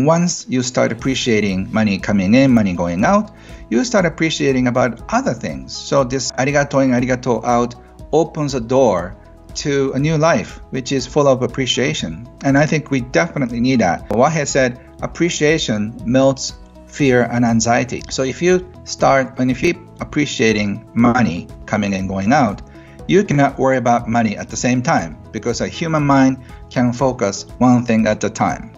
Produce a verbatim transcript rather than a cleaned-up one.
Once you start appreciating money coming in, money going out, you start appreciating about other things. So this arigato in, arigato out opens a door to a new life, which is full of appreciation. And I think we definitely need that. Wahe said, appreciation melts fear and anxiety. So if you start, and if you keep appreciating money coming in, going out, you cannot worry about money at the same time, because a human mind can focus one thing at a time.